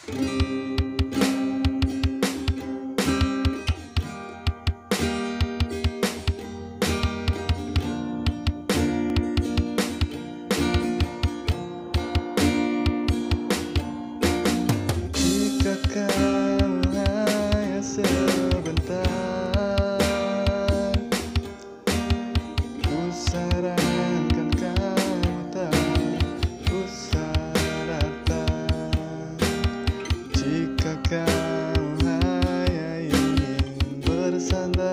Jika kau hanya sebentar, ku sarankan kamu tak usah datang. Jika kau hanya ingin bersandar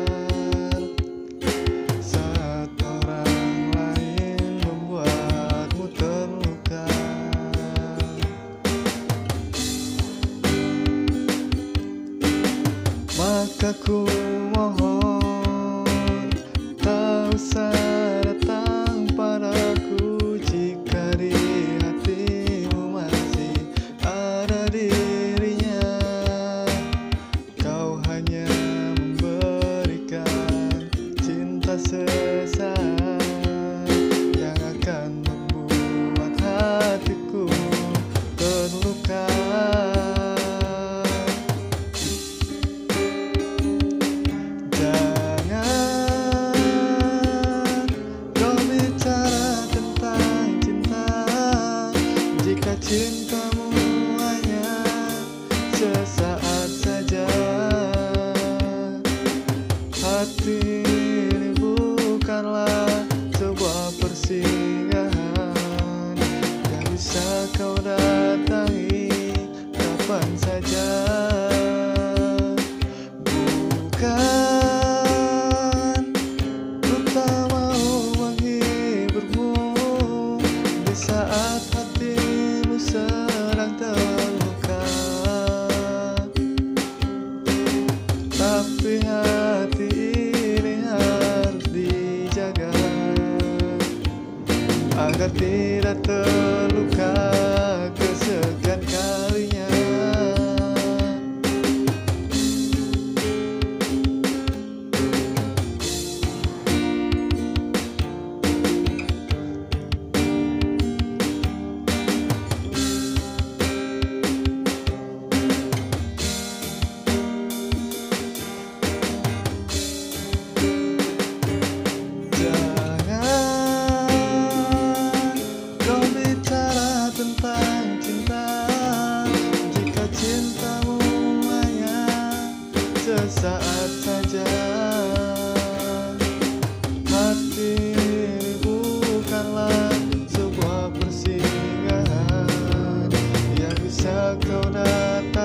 saat orang lain membuatmu terluka, maka ku mohon tak usah datang padaku. Jika di hatimu masih ada dirinya, kau hanya memberikan cinta sesaat yang akan membuat hatiku terluka. Jika cintamu hanya sesaat saja, hati ini bukanlah sebuah persinggahan yang bisa kau datangi kapan saja. Bukan ku tak mau menghiburmu di saat hatimu sedang terluka, tapi hati ini harus dijaga agar tidak terluka kesekian kalinya. Tentang cinta, jika cintamu hanya sesaat saja, hati ini bukanlah sebuah persinggahan yang bisa kau datang